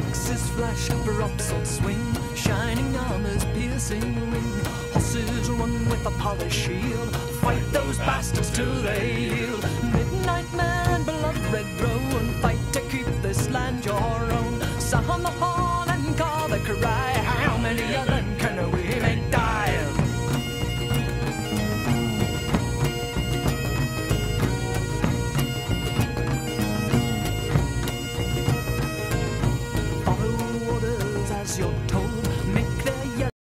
axes flash, props on swing, shining armors piercing the ring. Horses run with a polished shield, fight those bastards till they yield. Midnight man and blood red roan, fight to keep this land your own. Sound the